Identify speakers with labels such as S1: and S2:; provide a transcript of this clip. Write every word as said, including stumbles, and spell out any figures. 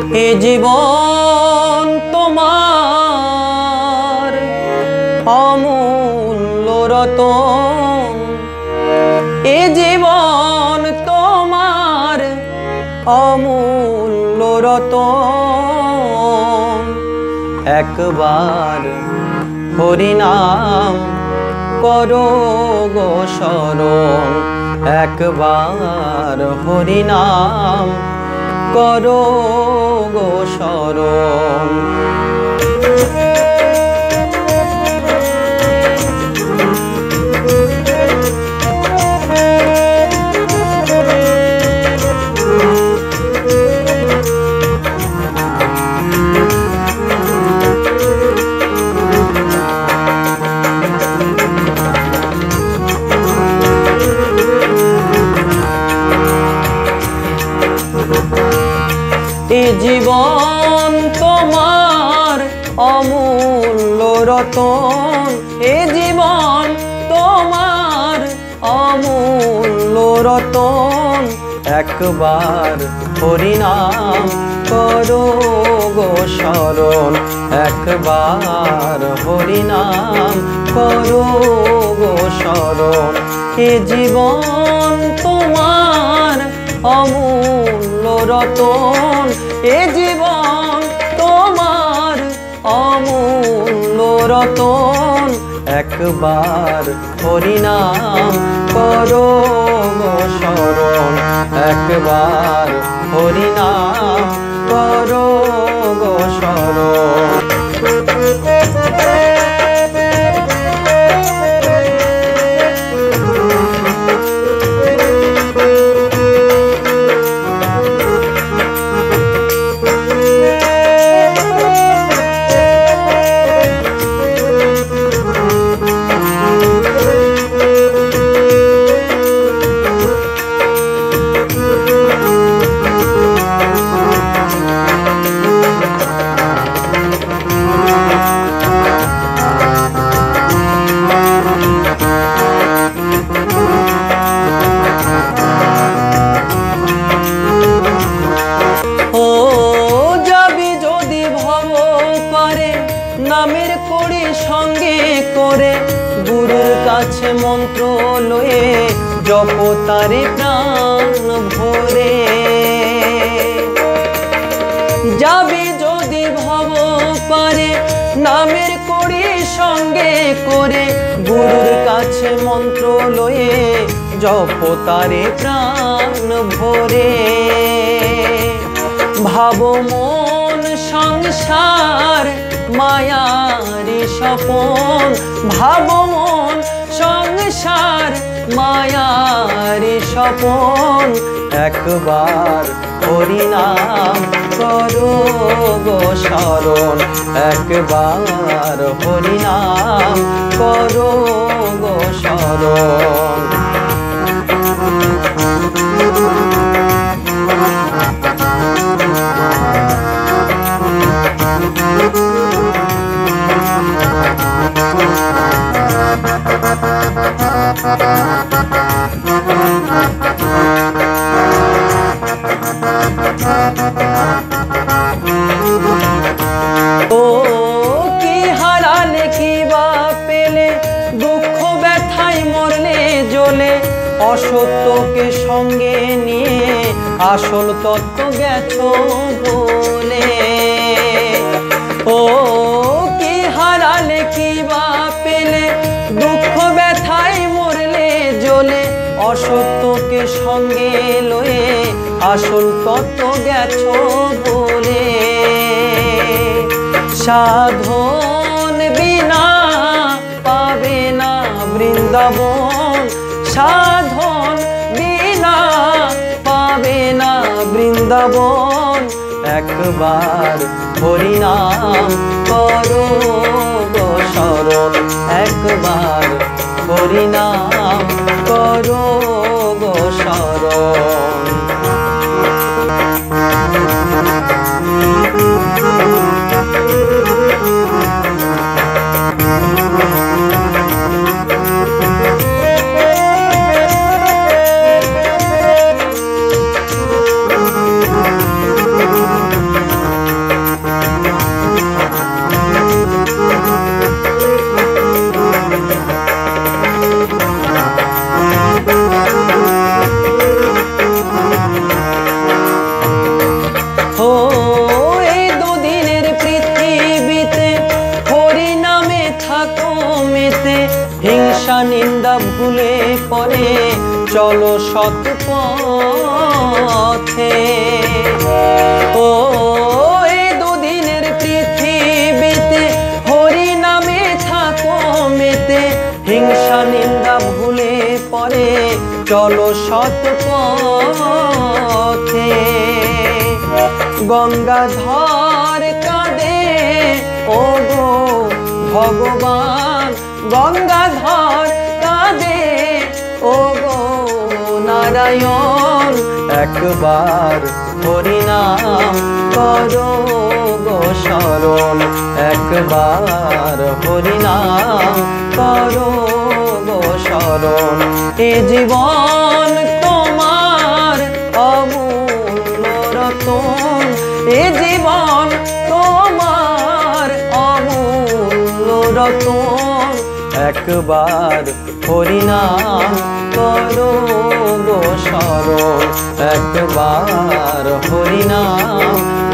S1: এ জীবন তোমার অমূল্য রতন, এ জীবন তোমার অমূল্য রতন। একবার হরিনাম করো গো শরণ, একবার হরিনাম করো গো শরণ। এ জীবন তোমার অমূল্য রতন, এ জীবন তোমার অমূল্য রতন। একবার হরিনাম করো গো শরণ, একবার হরিনাম করো গো শরণ। এ জীবন তোমার অমূল্য রতন, এ জীবন তোমার অমূল্য রতন। একবার হরিনাম করো গো শরণ, একবার হরিনাম করো গো শরণ। নামের করি সঙ্গে করে গুরুর কাছে মন্ত্র লয়ে জপ তারে প্রাণ ভরে। যাবে যদি ভব পারে নামের করি সঙ্গে করে গুরুর কাছে মন্ত্র লয়ে জপ তারে প্রাণ ভরে। ভাব মন সংসার মায়ারি স্বপন, ভাব মন সংসার মায়ারি স্বপন। একবার হরিনাম করো গো শরণ, একবার হরিনাম করো গো শরণ। ও কি হারালে কি বা পেলে, দুঃখ ব্যথায় মরলে জ্বলে, অসত্যকে সঙ্গে নিয়ে আসল তত্ত্ব গেছো বলে। ও কি হারালে কি বা পেলে, দুঃখ ব্যথায় মরলে জ্বলে, অসত্যকে সঙ্গে লয়ে আসল তত্ত্ব গেছো বলে। সাধন বিনা পাবে না বৃন্দাবন, সাধন বিনা পাবে না বৃন্দাবন। একবার হরিনাম করো গো শরণ, একবার হরিনাম করো গো শরণ। চলো সৎ পথে। ও এই দুদিনের পৃথিবীতে হরি নামে থাকো মেতে, হিংসা নিন্দা ভুলে পরে চলো সৎ পথে। গঙ্গাধর কাঁদে ও গো ভগবান, গঙ্গাধর কাঁদে ও গো নারায়ণ, একবার হরিনাম করো গো শরণ, একবার হরিনাম করো গো শরণ। এ জীবন তোমার অমূল্য রতন, এ জীবন তোমার অমূল্য রতন, একবার হরিনাম করো গো শরণ, একবার হরিনাম